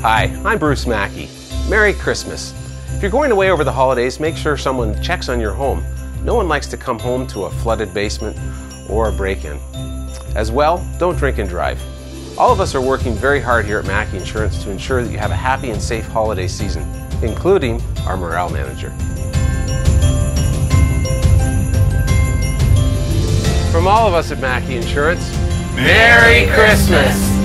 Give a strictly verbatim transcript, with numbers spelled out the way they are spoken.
Hi, I'm Bruce Mackey. Merry Christmas. If you're going away over the holidays, make sure someone checks on your home. No one likes to come home to a flooded basement or a break-in. As well, don't drink and drive. All of us are working very hard here at Mackey Insurance to ensure that you have a happy and safe holiday season, including our morale manager. From all of us at Mackey Insurance, Merry Christmas!